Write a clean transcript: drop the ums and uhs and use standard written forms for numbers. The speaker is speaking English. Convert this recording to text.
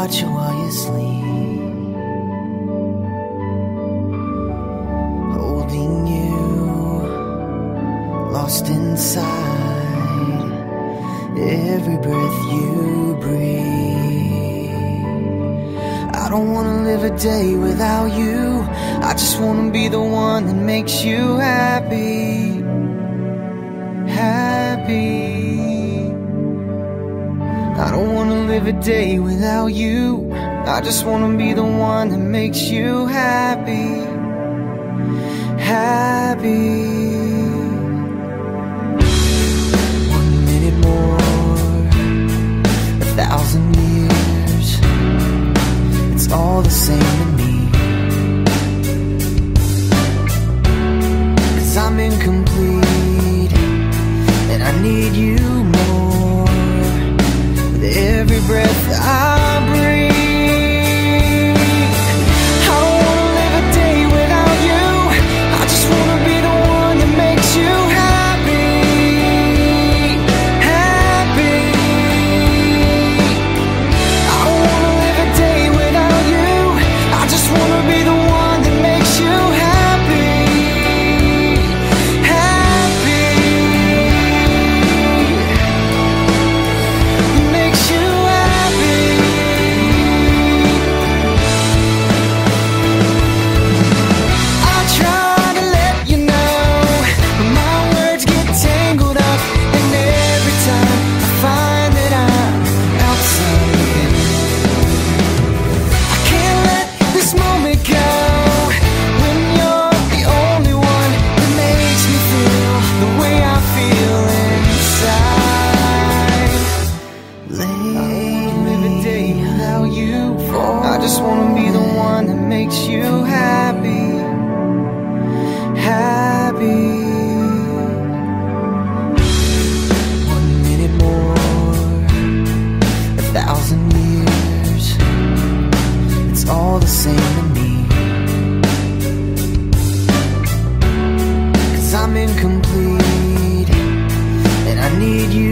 watch you while you sleep, holding you, lost inside every breath you breathe. I don't wanna live a day without you. I just wanna be the one that makes you happy. Happy. I don't wanna live a day without you. I just wanna be the one that makes you happy. Happy. 1 minute more, 1,000 years, it's all the same to me. 'Cause I'm incomplete and I need you more with every breath I breathe. I don't wanna live a day without you. I just wanna be the one that makes you happy. Happy. I don't wanna live a day without you. I just wanna be the one that makes you happy. Happy. Makes you happy. I try to let you know, but my words get tangled up, and every time I find that I'm outside, I can't let this moment go. When you're the only one that makes me feel the way I feel inside. Live a day without you. I just wanna be the one that makes you happy. Happy. 1 minute more, 1,000 years, it's all the same to me. 'Cause I'm incomplete and I need you